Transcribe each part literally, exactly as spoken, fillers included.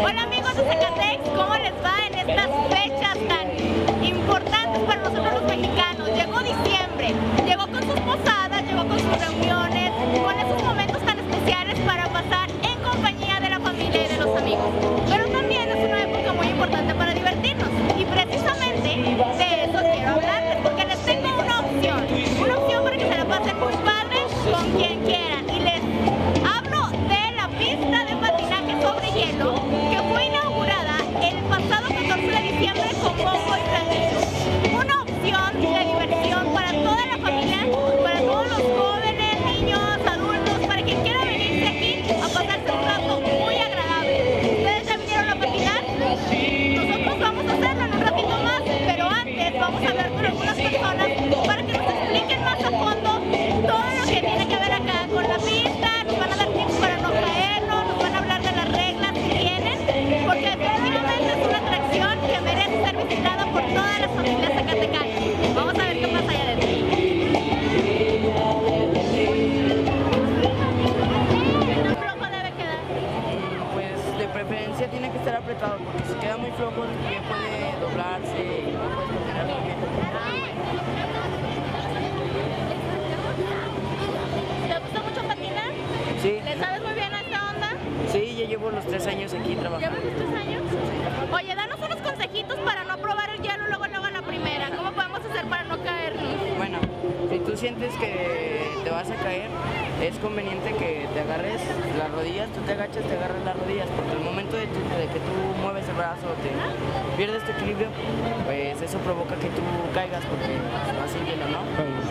Hola amigos de Zacatex, ¿cómo les va en estas fechas tan importantes para nosotros los mexicanos? Llegó diciembre, llegó con sus posadas, llegó con sus reuniones, con esos momentos tan especiales para pasar en compañía de la familia y de los amigos. Pero también es una época muy importante para divertirnos y precisamente de eso quiero hablarles, porque les tengo una opción, una opción para que se la pasen muy padre con quien quieran. Y les hablo de la pista de patinaje sobre hielo que fue inaugurada el pasado catorce de diciembre con bombo y platillo. Una opción de diversión para toda la familia, para todos los jóvenes, niños, adultos, para quien quiera venirse aquí a pasarse un rato muy agradable. ¿Ustedes ya vinieron a patinar? Nosotros vamos a hacerlo en un ratito más, pero antes vamos a hablar con algunas personas para que nos expliquen más a fondo todo lo que tiene que ver acá con la pista. Nos van a dar tips para no caernos, nos van a hablar de las reglas que tienen, porque definitivamente es una atracción que merece ser visitada por todas las familias zacatecanas. Vamos a ver qué pasa allá adentro. ¿Qué tan flojo debe quedar? Pues de preferencia tiene que estar apretado, porque si queda muy flojo el pie puede doblarse y no puedes patinar muy bien. ¿Te gusta mucho patinar? Sí, ¿Le sabes muy bien a esta onda? sí, ya llevo los tres años aquí trabajando. ¿Llevas los tres años? Oye, danos unos consejitos para no probar el hielo luego luego a la primera. ¿Cómo podemos hacer para no caernos? Bueno, si tú sientes que te vas a caer, es conveniente que te agarres las rodillas, tú te agachas, te agarras las rodillas, porque el momento de, tu- de que tú mueves el brazo, te pierdes tu equilibrio, pues eso provoca que tú caigas porque vas sin hielo, ¿no?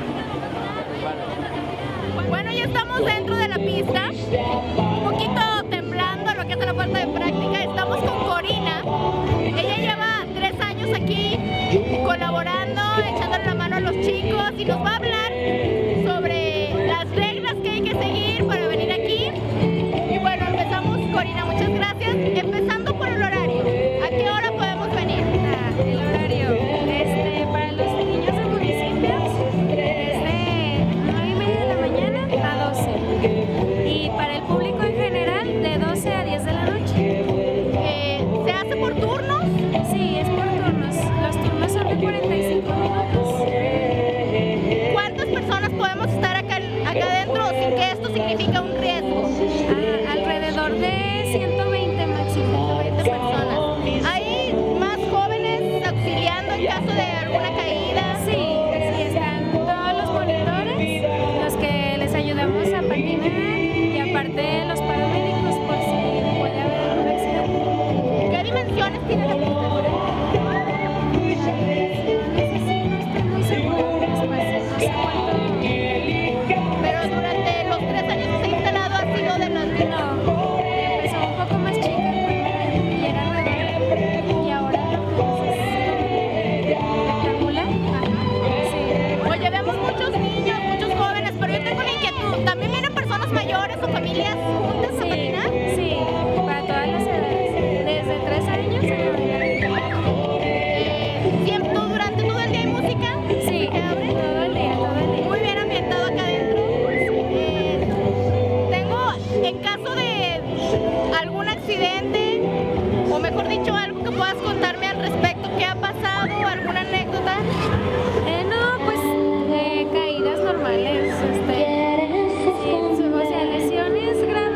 Vale. Bueno, ya estamos dentro de la pista, un poquito temblando lo que es la falta de práctica. Estamos con Corina, ella lleva tres años aquí colaborando, echándole la mano a los chicos y nos va a hablar sobre las reglas que hay que seguir para venir aquí. Y bueno, empezamos, Corina, muchas gracias. Empezando por el horario, ¿a qué hora podemos venir? Ah, el horario este, para los niños del municipio es de nueve y media de la mañana a doce y para el público en general de doce a diez de la noche. Eh, ¿Se hace por turnos? Sí, es por turnos. Los turnos son de cuarenta y cinco minutos. ¿Cuántas personas podemos estar acá, acá adentro sin que esto signifique un riesgo? Ah, alrededor de ciento veinte máximo. veinte personas. ¿Hay más jóvenes auxiliando en caso de alguna caída? Sí, sí, están todos los monitores, los que les ayudamos a patinar y aparte los paramédicos por si puede haber algún accidente. ¿Qué dimensiones tiene la pista? Pero durante los tres años que se ha instalado ha sido de las No, empezó un poco más chica y era redonda y ahora pues, es rectangular. Sí. Oye, vemos muchos niños, muchos jóvenes, pero yo tengo una inquietud. ¿También vienen personas mayores o familias juntas a Sí, patinar? sí, para todas las edades, desde tres años en adelante. Eh, ¿Siempre durante todo el día hay música? Sí, ¿Que abre? todo el día, todo el día. Muy bien ambientado acá adentro. Eh, tengo, en caso de algún accidente, o mejor dicho, algo que puedas contarme al respecto, ¿qué ha pasado? ¿Alguna anécdota? Eh, no, pues eh, caídas normales, este, sí, o sea, lesiones graves.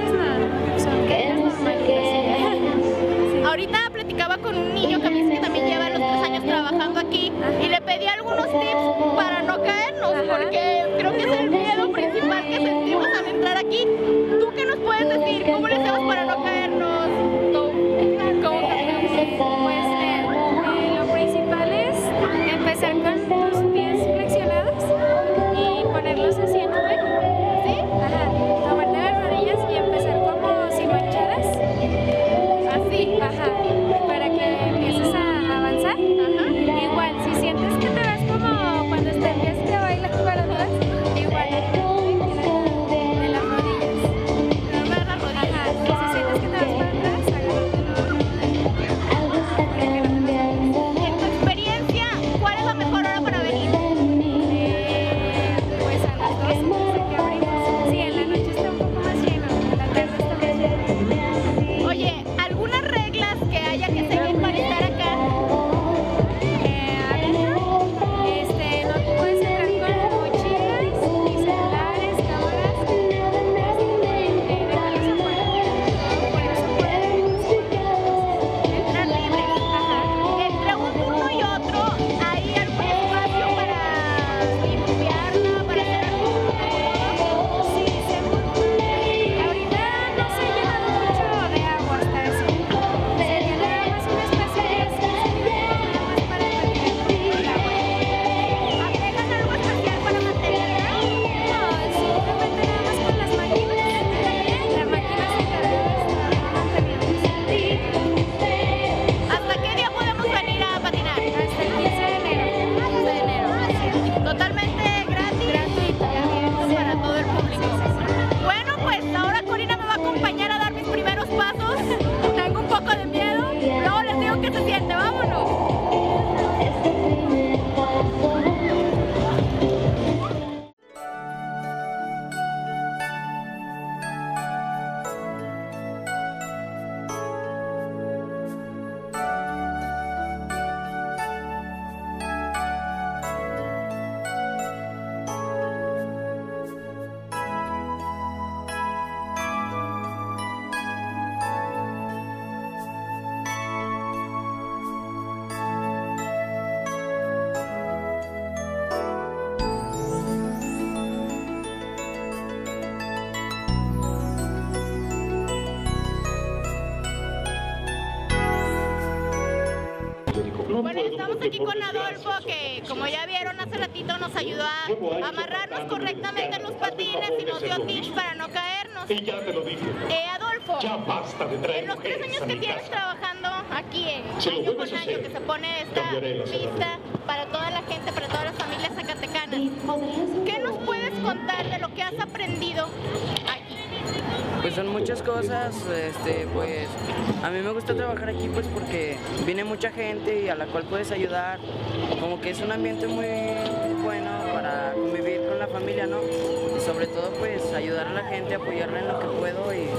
aquí con Adolfo, que como ya vieron hace ratito nos ayudó a amarrarnos correctamente en los patines y nos dio tips para no caernos. Y ya te lo dije. Eh, Adolfo, Ya basta de traer en los tres mujeres años a que mi tienes casa. trabajando aquí, eh, Si lo año con vuelves a año hacer, que se pone esta cambiaré la pista cerradura. para toda la gente, para todas las familias zacatecanas, ¿qué nos puedes contar de lo que has aprendido aquí? Pues son muchas cosas, este, pues a mí me gusta trabajar aquí pues porque viene mucha gente y a la cual puedes ayudar, como que es un ambiente muy bueno para convivir con la familia, ¿no? Y sobre todo pues ayudar a la gente, apoyarla en lo que puedo y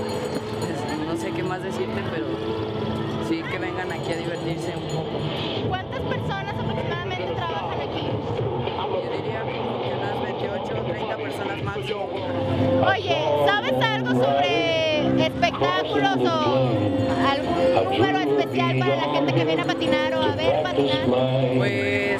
pues, no sé qué más decirte, pero sí que vengan aquí a divertirse un poco. ¿Cuántas personas aproximadamente trabajan aquí? Yo diría como que unas veintiocho o treinta personas máximo. Oye, ¿sabes algo sobre espectáculos o algún número especial para la gente que viene a patinar o a ver patinar? Pues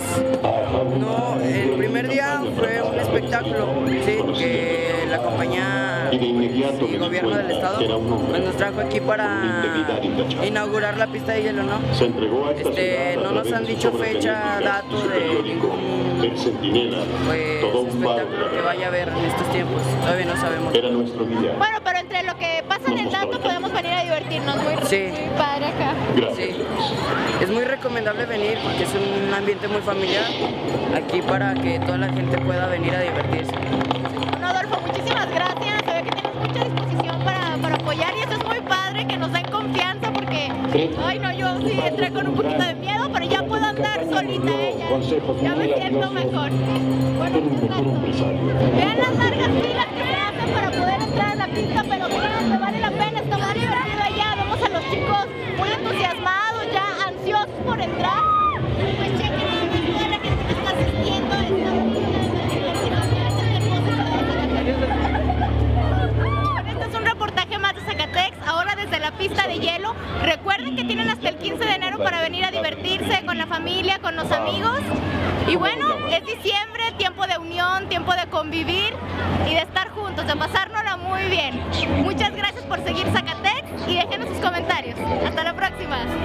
no, el primer día fue un espectáculo, sí, que la compañía Y de inmediato y me di gobierno del cuenta estado que era un hombre pues, nos trajo aquí con para integridad intachable. inaugurar la pista de hielo, ¿no? Se entregó a esta Este, ciudad a no nos través han de su dicho obra fecha, benéfica, dato su de periódico, ningún El Centinela, pues, todo un faro de espectáculo que la vaya a haber en estos tiempos, todavía no sabemos. Era nuestro guía. Bueno, pero entre lo que pasa en el dato podemos venir a divertirnos, muy, Sí. muy padre acá. Gracias. Sí, es muy recomendable venir porque es un ambiente muy familiar aquí para que toda la gente pueda venir a divertirse. Bueno, Adolfo, muchísimas gracias. Se ve que tienes mucha disposición para, para apoyar y eso es muy padre, que nos den confianza porque, ay no, yo sí entré con un poquito de miedo, pero ya puedo andar solita ella. Ya me siento mejor. Bueno, muchas gracias. Vean las largas filas que se hacen para poder entrar a la pista, pero créanme, vale la pena, está muy divertido allá. Vemos a los chicos muy entusiasmados, ya ansiosos por entrar. Pues chequen nada más toda la gente que está asistiendo. Bueno, este es un reportaje más de Zacatex, ahora desde la pista de hielo. Recuerden que tienen hasta el quince de enero para venir a divertirse con la familia, con los amigos. Y bueno, es diciembre, tiempo de unión, tiempo de convivir y de estar juntos, de pasárnosla muy bien. Muchas gracias por seguir Zacatex y déjenos sus comentarios. Hasta la próxima.